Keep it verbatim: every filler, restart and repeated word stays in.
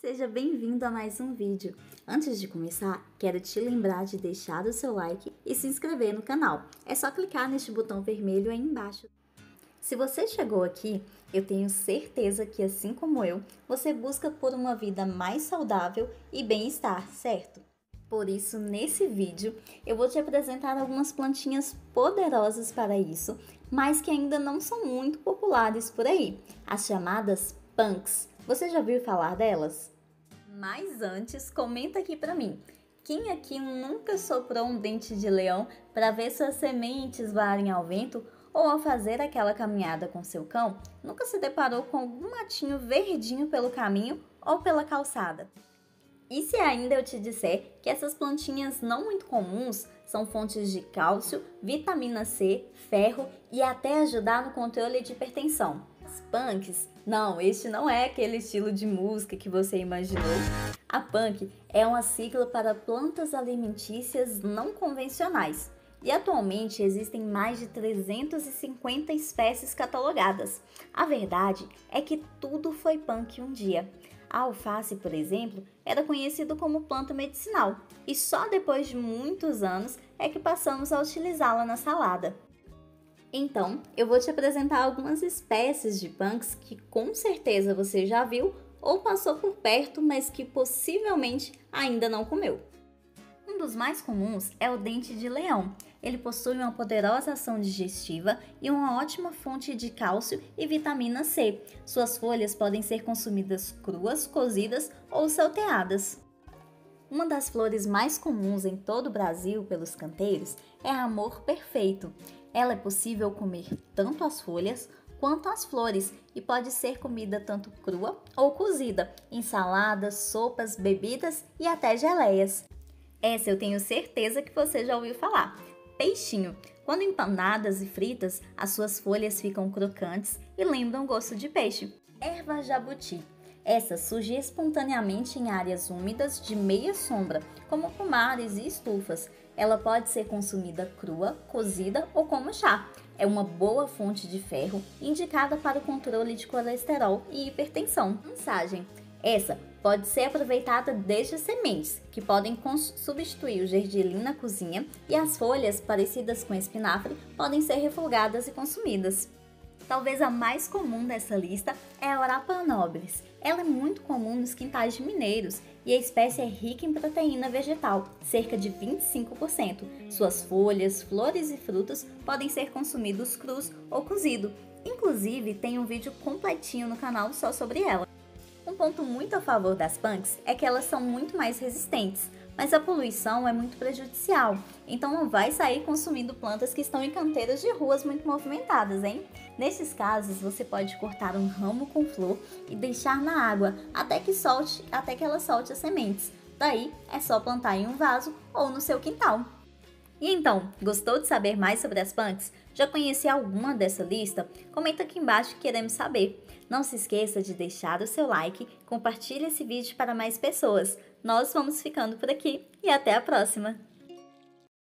Seja bem-vindo a mais um vídeo. Antes de começar, quero te lembrar de deixar o seu like e se inscrever no canal. É só clicar neste botão vermelho aí embaixo. Se você chegou aqui, eu tenho certeza que, assim como eu, você busca por uma vida mais saudável e bem-estar, certo? Por isso, nesse vídeo, eu vou te apresentar algumas plantinhas poderosas para isso, mas que ainda não são muito populares por aí, as chamadas punks. Você já ouviu falar delas? Mas antes, comenta aqui pra mim. Quem aqui nunca soprou um dente de leão para ver suas sementes voarem ao vento, ou ao fazer aquela caminhada com seu cão, nunca se deparou com algum matinho verdinho pelo caminho ou pela calçada? E se ainda eu te disser que essas plantinhas não muito comuns são fontes de cálcio, vitamina C, ferro e até ajudar no controle de hipertensão? As punks? Não, este não é aquele estilo de música que você imaginou. A punk é uma sigla para plantas alimentícias não convencionais. E atualmente existem mais de trezentas e cinquenta espécies catalogadas. A verdade é que tudo foi punk um dia. A alface, por exemplo, era conhecido como planta medicinal, e só depois de muitos anos é que passamos a utilizá-la na salada. Então, eu vou te apresentar algumas espécies de punks que com certeza você já viu ou passou por perto, mas que possivelmente ainda não comeu. Um dos mais comuns é o dente de leão. Ele possui uma poderosa ação digestiva e uma ótima fonte de cálcio e vitamina C. Suas folhas podem ser consumidas cruas, cozidas ou salteadas. Uma das flores mais comuns em todo o Brasil pelos canteiros é a amor perfeito. Ela é possível comer tanto as folhas quanto as flores e pode ser comida tanto crua ou cozida, em saladas, sopas, bebidas e até geleias. Essa eu tenho certeza que você já ouviu falar. Peixinho. Quando empanadas e fritas, as suas folhas ficam crocantes e lembram gosto de peixe. Erva jabuti. Essa surge espontaneamente em áreas úmidas de meia sombra, como pomares e estufas. Ela pode ser consumida crua, cozida ou como chá. É uma boa fonte de ferro, indicada para o controle de colesterol e hipertensão. Mensagem. Essa pode ser aproveitada desde as sementes, que podem substituir o gergelim na cozinha, e as folhas, parecidas com espinafre, podem ser refogadas e consumidas. Talvez a mais comum dessa lista é a Orapa nobilis. Ela é muito comum nos quintais de mineiros e a espécie é rica em proteína vegetal, cerca de vinte e cinco por cento. Suas folhas, flores e frutos podem ser consumidos crus ou cozidos. Inclusive, tem um vídeo completinho no canal só sobre ela. Um ponto muito a favor das punks é que elas são muito mais resistentes, mas a poluição é muito prejudicial, então não vai sair consumindo plantas que estão em canteiros de ruas muito movimentadas, hein? Nesses casos, você pode cortar um ramo com flor e deixar na água até que solte, até que ela solte as sementes. Daí, é só plantar em um vaso ou no seu quintal. E então, gostou de saber mais sobre as punks? Já conhece alguma dessa lista? Comenta aqui embaixo que queremos saber. Não se esqueça de deixar o seu like, compartilhe esse vídeo para mais pessoas. Nós vamos ficando por aqui e até a próxima!